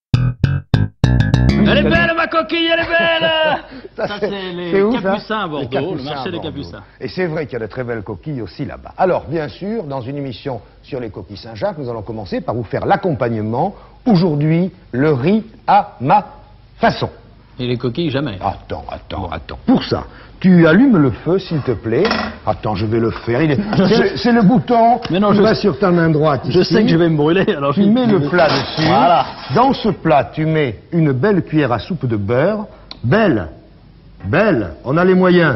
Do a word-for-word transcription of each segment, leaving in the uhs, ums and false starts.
Elle est belle, ma coquille, elle est belle. Ça, ça c'est les où, Capucins ça à Bordeaux, Capucins le marché à des Bordeaux. Capucins. Et c'est vrai qu'il y a de très belles coquilles aussi là-bas. Alors, bien sûr, dans une émission sur les coquilles Saint-Jacques, nous allons commencer par vous faire l'accompagnement. Aujourd'hui, le riz à ma façon. Et les coquilles, jamais. Attends, attends, attends. Pour ça, tu allumes le feu, s'il te plaît. Attends, je vais le faire. Il est... C'est c'est le bouton Mais non, qui je va sais- sur ta main droite Je ici. sais que je vais me brûler, alors Tu je... mets le plat dessus. Voilà. Dans ce plat, tu mets une belle cuillère à soupe de beurre. Belle, belle, on a les moyens.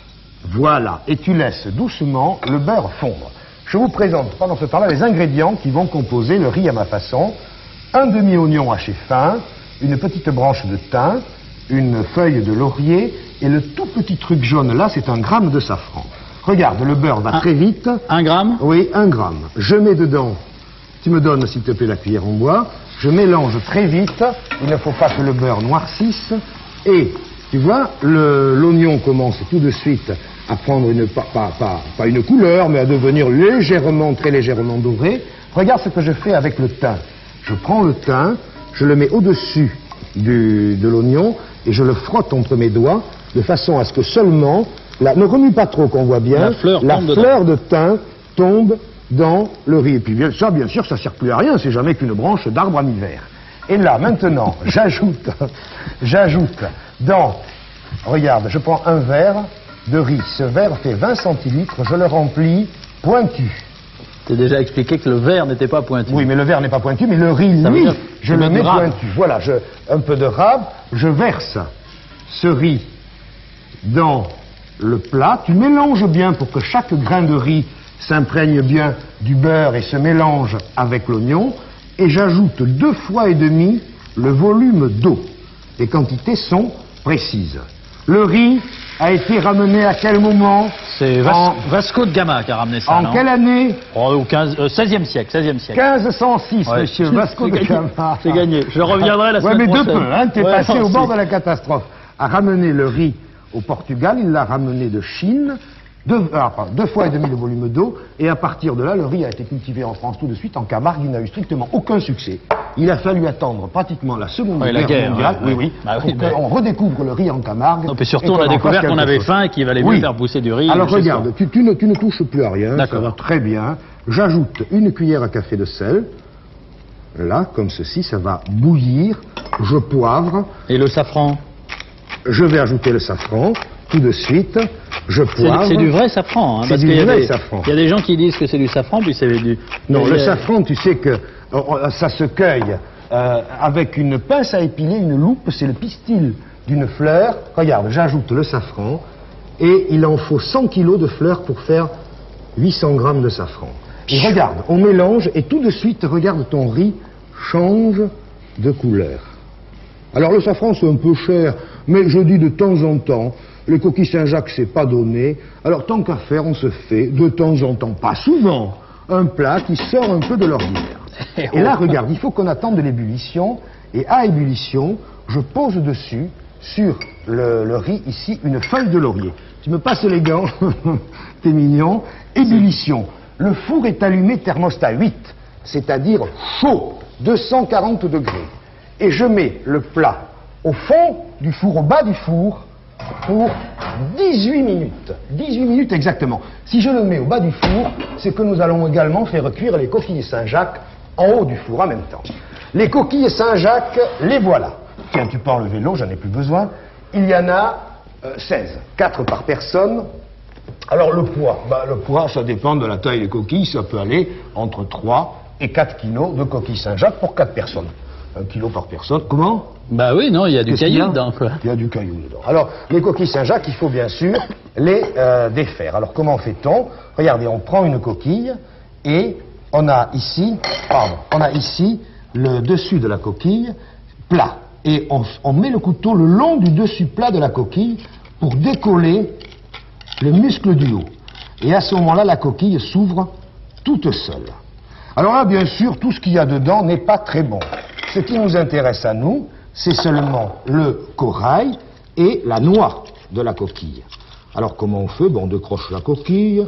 Voilà. Et tu laisses doucement le beurre fondre. Je vous présente pendant ce temps-là les ingrédients qui vont composer le riz à ma façon. Un demi-oignon haché fin, une petite branche de thym, une feuille de laurier et le tout petit truc jaune là, c'est un gramme de safran. Regarde, le beurre va Un- très vite. Un gramme. Oui, un gramme. Je mets dedans, tu me donnes s'il te plaît la cuillère en bois, je mélange très vite, il ne faut pas que le beurre noircisse, et tu vois, le- l'oignon commence tout de suite à prendre une, pas, pas, pas, pas une couleur, mais à devenir légèrement, très légèrement doré. Regarde ce que je fais avec le thym. Je prends le thym, je le mets au-dessus du- de l'oignon, et je le frotte entre mes doigts, de façon à ce que seulement, la, ne remue pas trop qu'on voit bien, La fleur tombe dedans. fleur de thym tombe dans le riz. Et puis bien, ça, bien sûr, ça ne sert plus à rien, c'est jamais qu'une branche d'arbre à mi-vert. Et là, maintenant, j'ajoute, j'ajoute dans, regarde, je prends un verre de riz. Ce verre fait vingt centilitres, je le remplis pointu. T'as déjà expliqué que le verre n'était pas pointu. Oui, mais le verre n'est pas pointu, mais le riz, Ça veut lui, dire je tu le mets mets du rab. pointu. Voilà, je, un peu de rab, je verse ce riz dans le plat. Tu mélanges bien pour que chaque grain de riz s'imprègne bien du beurre et se mélange avec l'oignon. Et j'ajoute deux fois et demi le volume d'eau. Les quantités sont précises. Le riz a été ramené à quel moment? C'est Vas- En- Vasco de Gama qui a ramené ça, En non quelle année? Oh, au quinze, euh, seizième siècle, seizième siècle. quinze cent six, Ouais. monsieur Vasco J'ai de gagné. Gama. J'ai gagné. Je reviendrai la Ouais, semaine mais de prochaine. peu, hein, t'es Ouais, passé non, au bord si. de la catastrophe. A ramené le riz au Portugal, il l'a ramené de Chine, deux, ah, pardon, deux fois et demi le volume d'eau, et à partir de là, le riz a été cultivé en France tout de suite. En Camargue, il n'a eu strictement aucun succès. Il a fallu attendre pratiquement la Seconde Ouais, la Guerre guerre, mondiale, ouais, oui, oui, bah oui, pour mais- qu'on redécouvre le riz en Camargue. Non, puis surtout, et on qu'on a en découvert fasse qu'on quelque avait chose. faim et qu'il valait mieux Oui. faire pousser du riz. Alors chez regarde, soi. tu, tu ne, tu ne touches plus à rien, ça D'accord. va très bien. J'ajoute une cuillère à café de sel. Là, comme ceci, ça va bouillir. Je poivre. Et le safran? Je vais ajouter le safran tout de suite. Je C'est poivre. c'est du vrai safran. Hein, C'est parce du qu'il y a vrai des- safran. Il y a des gens qui disent que c'est du safran, puis c'est du... Non, il y le a- safran, tu sais que oh, oh, ça se cueille euh, avec une pince à épiler, une loupe, c'est le pistil d'une fleur. Regarde, j'ajoute le safran et il en faut cent kilos de fleurs pour faire huit cents grammes de safran. Et regarde, on mélange et tout de suite, regarde, ton riz change de couleur. Alors le safran c'est un peu cher, mais je dis de temps en temps, les coquilles Saint-Jacques c'est pas donné, alors tant qu'à faire on se fait de temps en temps, pas souvent, un plat qui sort un peu de l'ordinaire. Et là regarde, il faut qu'on attende l'ébullition, et à ébullition, je pose dessus, sur le, le riz ici, une feuille de laurier. Tu me passes les gants, t'es mignon, ébullition. Le four est allumé thermostat huit, c'est-à-dire chaud, deux cent quarante degrés. Et je mets le plat au fond du four, au bas du four, pour dix-huit minutes. dix-huit minutes exactement. Si je le mets au bas du four, c'est que nous allons également faire cuire les coquilles Saint-Jacques en haut du four en même temps. Les coquilles Saint-Jacques, les voilà. Tiens, tu peux enlever l'eau, j'en ai plus besoin. Il y en a euh, seize, quatre par personne. Alors le poids, bah, le poids, ça dépend de la taille des coquilles, ça peut aller entre trois et quatre kilos de coquilles Saint-Jacques pour quatre personnes. Un kilo par personne. Comment? Bah oui, non, il y a du Qu'est-ce qu'il y caillou a dedans, quoi. Il y a du caillou dedans. Alors, les coquilles Saint-Jacques, il faut bien sûr les euh, défaire. Alors, comment fait-on? Regardez, on prend une coquille et on a ici, pardon, on a ici le dessus de la coquille plat. Et on, on met le couteau le long du dessus plat de la coquille pour décoller le muscle du haut. Et à ce moment-là, la coquille s'ouvre toute seule. Alors là, bien sûr, tout ce qu'il y a dedans n'est pas très bon. Ce qui nous intéresse à nous, c'est seulement le corail et la noix de la coquille. Alors comment on fait? Bon, on décroche la coquille,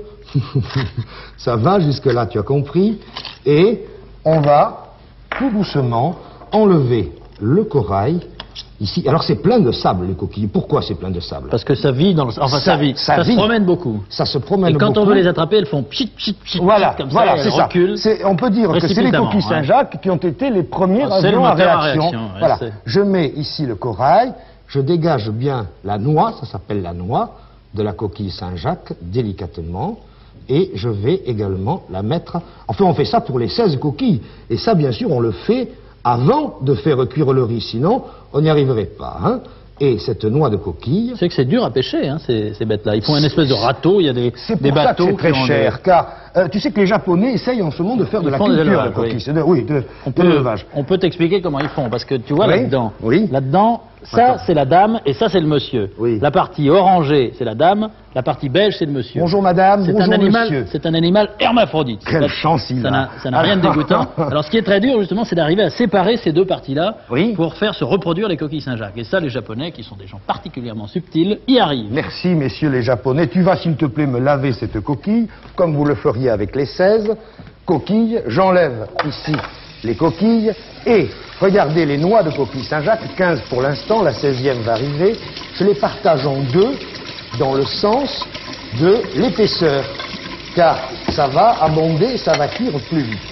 ça va jusque-là, tu as compris, et on va tout doucement enlever le corail ici. Alors c'est plein de sable, les coquilles. Pourquoi c'est plein de sable? Parce que ça vit dans le... Enfin, ça, Ça- vit. ça Ça, vit. se promène beaucoup. Ça se promène Et quand beaucoup. on veut les attraper, elles font pchit, pchit, pchit, Voilà, pchit, comme voilà, ça, et c'est elles ça. reculent. C'est- On peut dire que c'est les précipitamment, coquilles ouais. Saint-Jacques qui ont été les premiers Ah, c'est le avions à moteur à réaction. réaction, ouais, Voilà. c'est- Je mets ici le corail, je dégage bien la noix, ça s'appelle la noix, de la coquille Saint-Jacques, délicatement, et je vais également la mettre... Enfin, on fait ça pour les seize coquilles, et ça, bien sûr, on le fait avant de faire cuire le riz, sinon, on n'y arriverait pas, hein. Et cette noix de coquille... C'est que c'est dur à pêcher, hein, ces, ces bêtes-là. Ils font une espèce de râteau, il y a des, C'est des pour ça que bateaux c'est très qui ont cher, des- car euh, tu sais que les Japonais essayent en ce moment de faire de Ils la font des culture de élevages, coquilles. oui. C'est de- Oui, de, On de peut, l'élevage. on peut t'expliquer comment ils font, parce que tu vois Oui, là-dedans, oui. là-dedans, ça Attends. c'est la dame et ça c'est le monsieur. Oui. La partie orangée c'est la dame, la partie beige c'est le monsieur. Bonjour madame, C'est bonjour un animal, monsieur. c'est un animal hermaphrodite. Quelle Ça- chance il ça a. n'a- Ça n'a rien de dégoûtant. Alors ce qui est très dur justement, c'est d'arriver à séparer ces deux parties-là Oui. pour faire se reproduire les coquilles Saint-Jacques. Et ça, les Japonais, qui sont des gens particulièrement subtils, y arrivent. Merci, messieurs les Japonais. Tu vas, s'il te plaît, me laver cette coquille, comme vous le feriez avec les seize coquilles. J'enlève ici les coquilles et regardez les noix de coquille Saint-Jacques, quinze pour l'instant, la seizième va arriver. Je les partage en deux dans le sens de l'épaisseur, car ça va abonder, ça va cuire plus vite.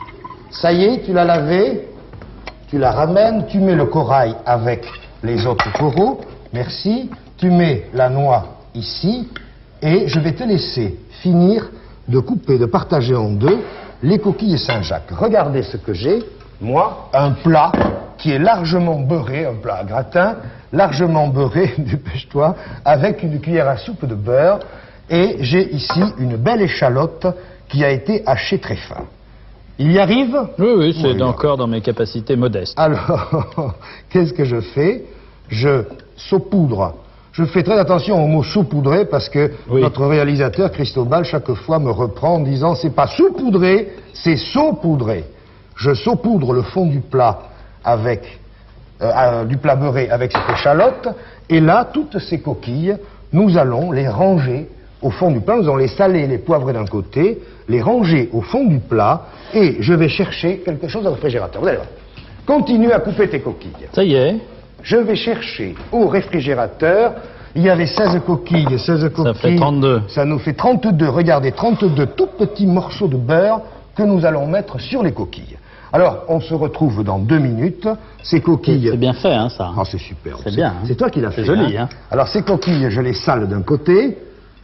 Ça y est, tu l'as lavé, tu la ramènes, tu mets le corail avec les autres coraux, merci, tu mets la noix ici, et je vais te laisser finir de couper, de partager en deux les coquilles Saint-Jacques. Regardez ce que j'ai, moi, un plat qui est largement beurré, un plat à gratin, largement beurré, dépêche-toi, avec une cuillère à soupe de beurre, et j'ai ici une belle échalote qui a été hachée très fin. Il y arrive? Oui, oui, c'est Oui, encore dans mes capacités modestes. Alors, qu'est-ce que je fais? Je saupoudre. Je fais très attention au mot saupoudrer parce que Oui. notre réalisateur, Cristobal, chaque fois me reprend en disant c'est pas saupoudrer, c'est saupoudrer. Je saupoudre le fond du plat avec, euh, euh, du plat beurré avec cette échalote, et là, toutes ces coquilles, nous allons les ranger au fond du plat. Nous allons les saler, les poivrer d'un côté, les ranger au fond du plat, et je vais chercher quelque chose au réfrigérateur. Vous allez voir. Continue à couper tes coquilles. Ça y est, Je vais chercher au réfrigérateur, il y avait seize coquilles, seize coquilles. fait trente-deux. Ça nous fait trente-deux, regardez, trente-deux tout petits morceaux de beurre que nous allons mettre sur les coquilles. Alors, on se retrouve dans deux minutes. Ces coquilles... c'est bien fait, hein, ça. Ah, c'est super. C'est bien, hein. C'est toi qui l'as C'est fait. joli, hein. Alors, ces coquilles, je les sale d'un côté.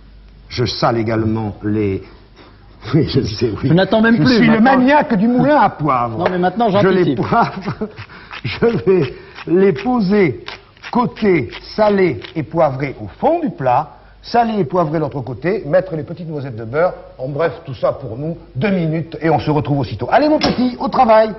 Je sale également les... Oui, je sais, oui. Je n'attends même Je plus, suis le maintenant. maniaque du moulin à poivre. Non, mais maintenant, Je les j'anticipe. poivre. Je vais les poser côté salé et poivré au fond du plat, salé et poivré de l'autre côté, mettre les petites noisettes de beurre. En bref, tout ça pour nous, deux minutes, et on se retrouve aussitôt. Allez, mon petit, au travail.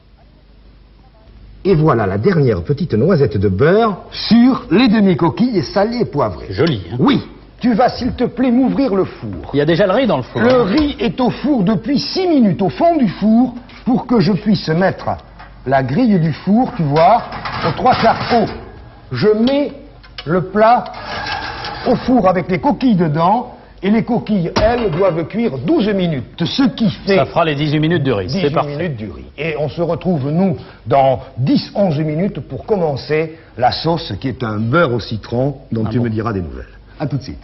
Et voilà la dernière petite noisette de beurre sur les demi-coquilles salées et poivrées. Joli, hein. Oui, tu vas, s'il te plaît, m'ouvrir le four. Il y a déjà le riz dans le four. Le hein. riz est au four depuis six minutes, au fond du four, pour que je puisse mettre la grille du four, tu vois, aux trois quarts haut. Je mets le plat au four avec les coquilles dedans, et les coquilles, elles, doivent cuire douze minutes, ce qui fait Ça fera les dix-huit minutes du riz, c'est dix-huit parfait. minutes du riz. Et on se retrouve, nous, dans dix à onze minutes pour commencer la sauce qui est un beurre au citron dont Ah tu bon. me diras des nouvelles. À tout de suite.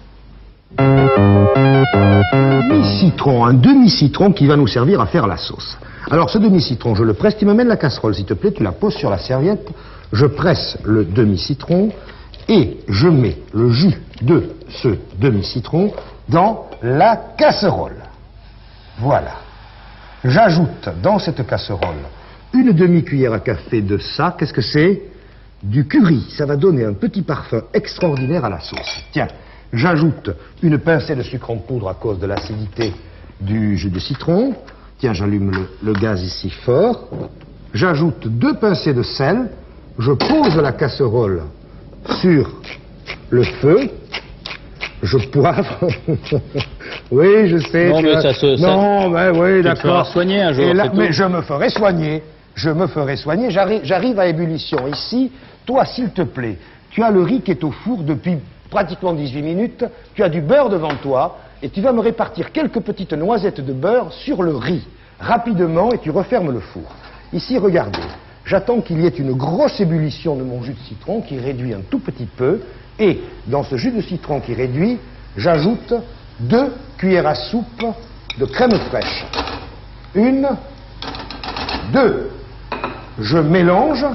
Demi-citron, un demi-citron qui va nous servir à faire la sauce. Alors ce demi-citron, je le presse, tu me mènes la casserole s'il te plaît, tu la poses sur la serviette, je presse le demi-citron et je mets le jus de ce demi-citron dans la casserole. Voilà. J'ajoute dans cette casserole une demi-cuillère à café de ça, qu'est-ce que c'est? Du curry. Ça va donner un petit parfum extraordinaire à la sauce. Tiens, j'ajoute une pincée de sucre en poudre à cause de l'acidité du jus de citron. Tiens, j'allume le, le gaz ici fort. J'ajoute deux pincées de sel. Je pose la casserole sur le feu. Je poivre. Oui, je sais. Non, tu mais as- ça se- ça- Non, mais oui, te d'accord. feras soigner un jour, Et là- c'est tout. mais je me ferai soigner. Je me ferai soigner. J'arrive j'arrive à ébullition ici. Toi, s'il te plaît, tu as le riz qui est au four depuis pratiquement dix-huit minutes. Tu as du beurre devant toi et tu vas me répartir quelques petites noisettes de beurre sur le riz rapidement et tu refermes le four. Ici, regardez. J'attends qu'il y ait une grosse ébullition de mon jus de citron qui réduit un tout petit peu. Et dans ce jus de citron qui réduit, j'ajoute deux cuillères à soupe de crème fraîche. Une, deux. Je mélange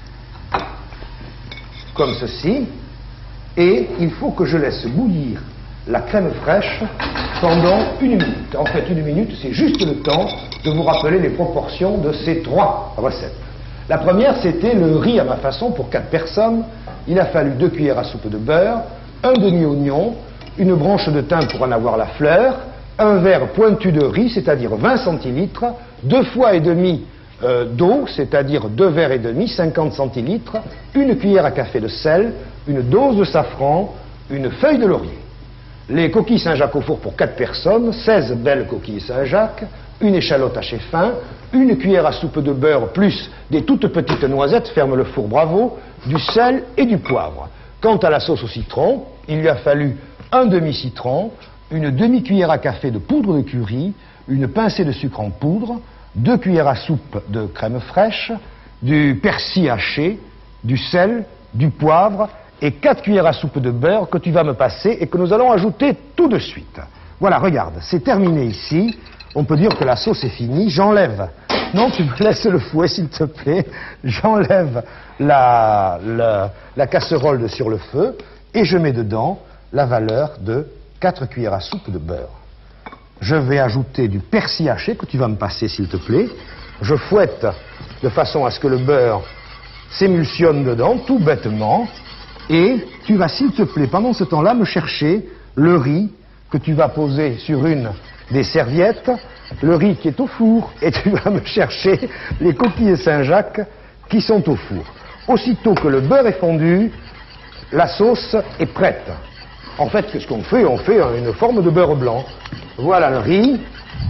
comme ceci. Et il faut que je laisse bouillir la crème fraîche pendant une minute. En fait, une minute, c'est juste le temps de vous rappeler les proportions de ces trois recettes. La première, c'était le riz à ma façon pour quatre personnes. Il a fallu deux cuillères à soupe de beurre, un demi-oignon, une branche de thym pour en avoir la fleur, un verre pointu de riz, c'est-à-dire vingt centilitres, deux fois et demi euh, d'eau, c'est-à-dire deux verres et demi, cinquante centilitres, une cuillère à café de sel, une dose de safran, une feuille de laurier. Les coquilles Saint-Jacques au four pour quatre personnes, seize belles coquilles Saint-Jacques, une échalote hachée fin, une cuillère à soupe de beurre plus des toutes petites noisettes, ferme le four bravo, du sel et du poivre. Quant à la sauce au citron, il lui a fallu un demi-citron, une demi-cuillère à café de poudre de curry, une pincée de sucre en poudre, deux cuillères à soupe de crème fraîche, du persil haché, du sel, du poivre et quatre cuillères à soupe de beurre que tu vas me passer et que nous allons ajouter tout de suite. Voilà, regarde, c'est terminé ici. On peut dire que la sauce est finie. J'enlève. Non, tu me laisses le fouet, s'il te plaît. J'enlève la, la, la casserole de sur le feu et je mets dedans la valeur de quatre cuillères à soupe de beurre. Je vais ajouter du persil haché que tu vas me passer, s'il te plaît. Je fouette de façon à ce que le beurre s'émulsionne dedans, tout bêtement. Et tu vas, s'il te plaît, pendant ce temps-là, me chercher le riz que tu vas poser sur une des serviettes, le riz qui est au four, et tu vas me chercher les coquilles Saint-Jacques qui sont au four. Aussitôt que le beurre est fondu, la sauce est prête. En fait, qu'est-ce qu'on fait? On fait une forme de beurre blanc. Voilà le riz.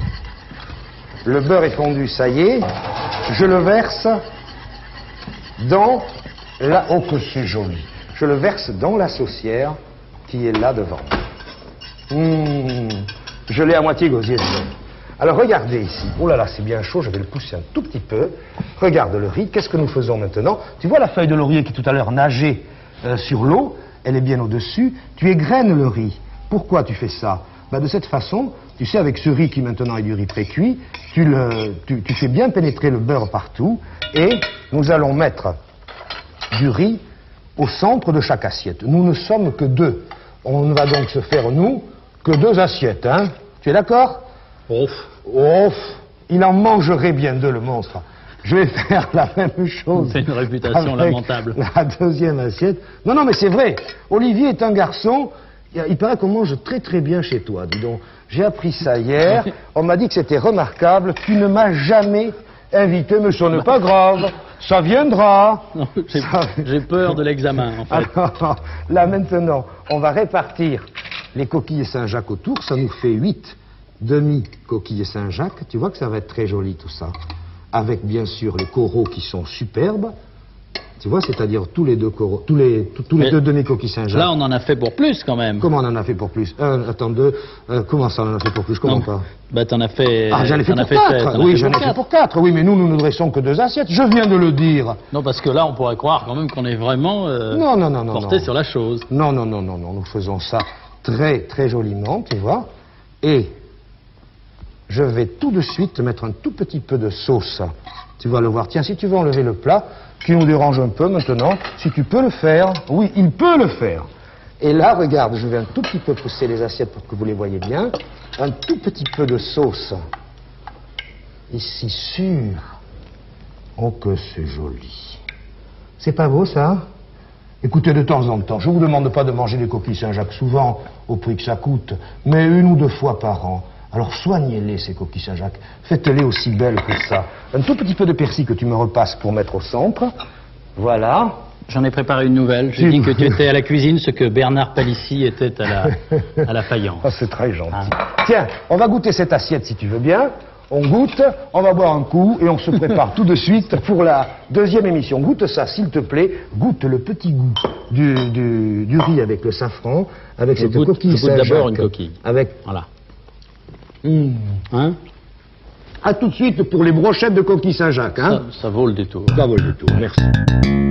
Le beurre est fondu, ça y est. Je le verse dans la... Oh, que c'est joli. Je le verse dans la saucière qui est là devant. Mmh. Je l'ai à moitié gosier dedans. Alors regardez ici. Oh là là, c'est bien chaud, je vais le pousser un tout petit peu. Regarde le riz. Qu'est-ce que nous faisons maintenant? Tu vois la feuille de laurier qui tout à l'heure nageait euh, sur l'eau? Elle est bien au-dessus. Tu égrènes le riz. Pourquoi tu fais ça? Ben, de cette façon, tu sais, avec ce riz qui maintenant est du riz précuit, tu, le, tu, tu fais bien pénétrer le beurre partout. Et nous allons mettre du riz au centre de chaque assiette. Nous ne sommes que deux. On ne va donc se faire, nous, que deux assiettes, hein? Tu es d'accord? Ouf. Ouf. Il en mangerait bien deux, le monstre. Je vais faire la même chose. C'est une réputation avec lamentable. La deuxième assiette. Non, non, mais c'est vrai. Olivier est un garçon. Il paraît qu'on mange très très bien chez toi. Dis donc, j'ai appris ça hier. On m'a dit que c'était remarquable. Tu ne m'as jamais invité, mais ce n'est pas grave. Ça viendra. J'ai ça... peur de l'examen, en fait. Alors, là maintenant, on va répartir les coquilles Saint-Jacques autour. Ça nous fait huit demi-coquilles Saint-Jacques. Tu vois que ça va être très joli tout ça. Avec bien sûr les coraux qui sont superbes. Tu vois, c'est-à-dire tous les deux coraux, tous les, tous, tous les deux demi-coquilles Saint-Jacques. Là, on en a fait pour plus quand même. Comment on en a fait pour plus? Un, attends, deux. Euh, comment ça, on en a fait pour plus? Comment non. pas? Bah, t'en as fait. Ah, j'en ai fait pour quatre. Oui, j'en ai fait pour quatre. Oui, mais nous, nous ne dressons que deux assiettes. Je viens de le dire. Non, parce que là, on pourrait croire quand même qu'on est vraiment euh, non, non, non, non, porté non. sur la chose. Non, non, non, non, non. Nous faisons ça très, très joliment, tu vois. Et je vais tout de suite te mettre un tout petit peu de sauce. Tu vas le voir. Tiens, si tu veux enlever le plat, qui nous dérange un peu maintenant, si tu peux le faire. Oui, il peut le faire. Et là, regarde, je vais un tout petit peu pousser les assiettes pour que vous les voyez bien. Un tout petit peu de sauce. Ici, sûr. Oh, que c'est joli. C'est pas beau, ça? Écoutez, de temps en temps, je ne vous demande pas de manger des coquilles Saint-Jacques souvent, au prix que ça coûte, mais une ou deux fois par an. Alors soignez-les, ces coquilles Saint-Jacques. Faites-les aussi belles que ça. Un tout petit peu de persil que tu me repasses pour mettre au centre. Voilà. J'en ai préparé une nouvelle. J'ai dit que tu étais à la cuisine, ce que Bernard Palissy était à la, à la faïence. Oh, c'est très gentil. Ah. Tiens, on va goûter cette assiette si tu veux bien. On goûte, on va boire un coup et on se prépare tout de suite pour la deuxième émission. Goûte ça, s'il te plaît. Goûte le petit goût du, du, du riz avec le safran, avec je cette goûte, coquille Saint-Jacques. Je goûte d'abord une coquille. Avec... Voilà. Mmh. Hein? À tout de suite pour les brochettes de coquille Saint-Jacques. Hein. Ça, ça vaut le détour. Ça vaut le détour, merci.